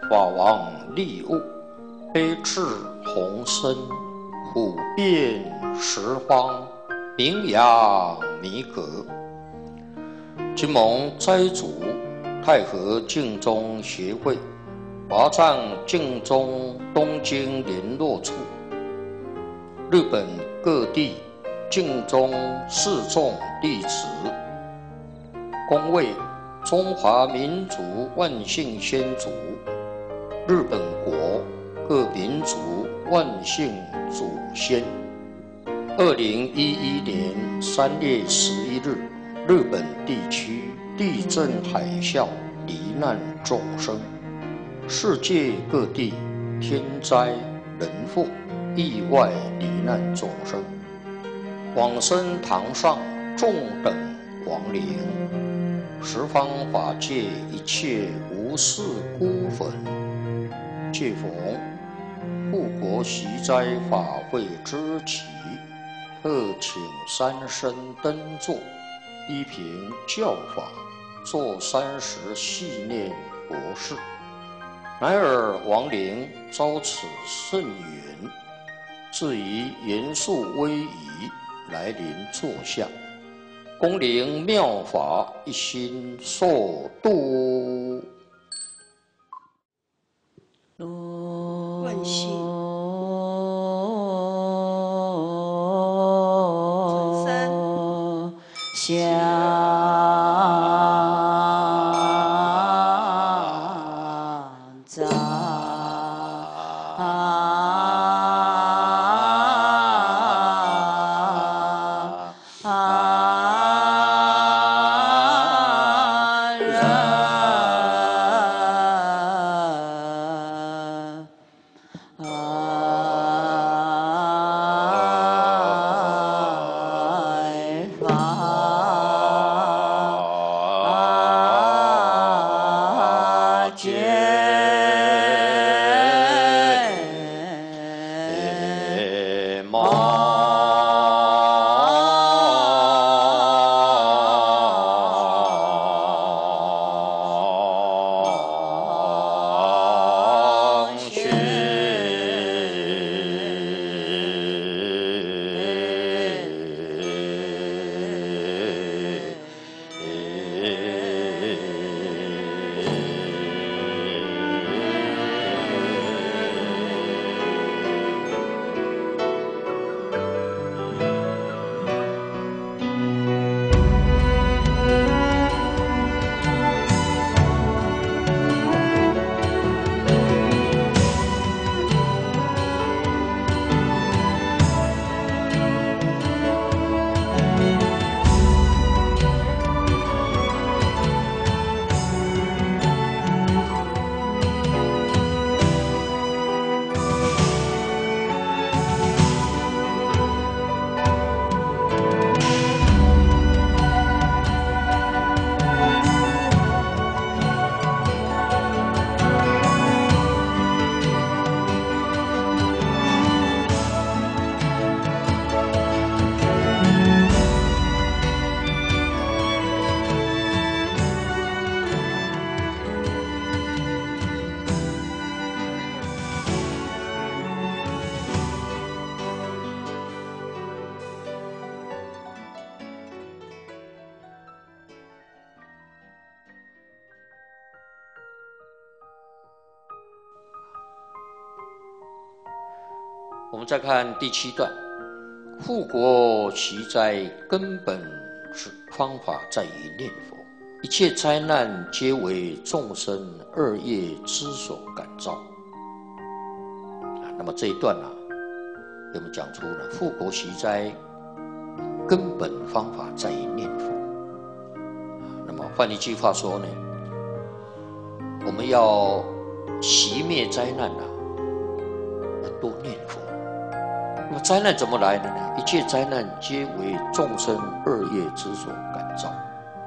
法王利物，悲智宏深，普遍十方，名扬弥格。金蒙斋主太和净宗协会华藏净宗东京联络处，日本各地净宗四众弟子，恭为中华民族万姓先祖、日本国各民族万姓祖先。2011年3月11日，日本地区地震海啸罹难众生，世界各地天灾人祸意外罹难众生，往生堂上众等亡灵，十方法界一切无事孤坟，借逢护国息灾法会之期，特请三身登座，依凭教法，做30系念佛事。乃尔亡灵遭此甚缘，至于严肃威仪，来临坐下，恭灵妙法一心受度。 万幸我们再看第7段，护国息灾根本方法在于念佛，一切灾难皆为众生恶业之所感召。那么这一段我们讲出了护国息灾根本方法在于念佛。那么换一句话说呢，我们要熄灭灾难要多念佛。那么灾难怎么来的呢？一切灾难皆为众生恶业之所感召。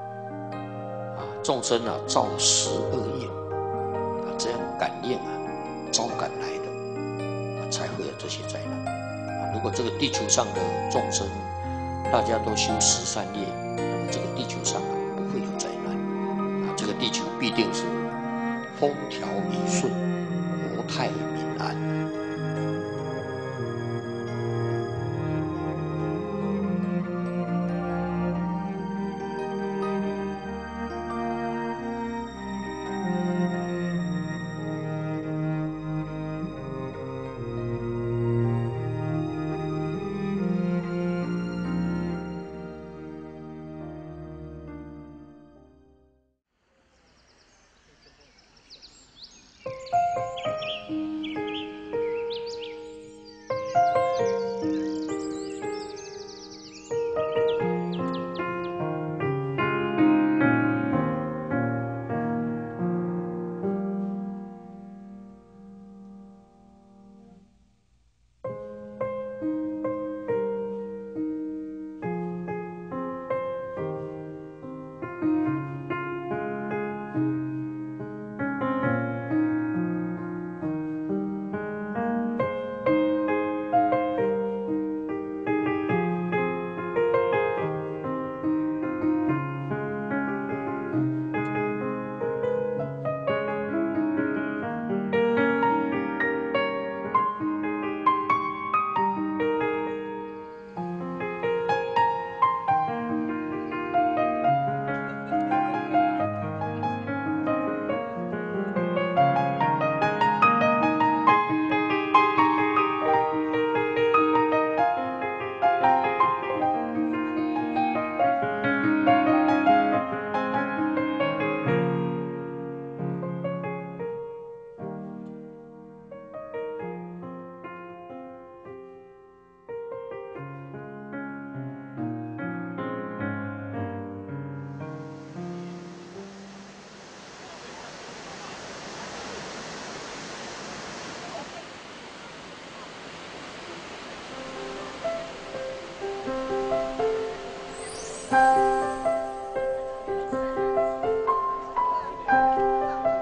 众生造10恶业，这样感应招感来的，才会有这些灾难。如果这个地球上的众生大家都修13业，那么这个地球上不会有灾难。这个地球必定是风调雨顺，国泰民安。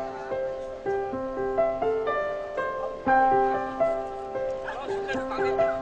打电话。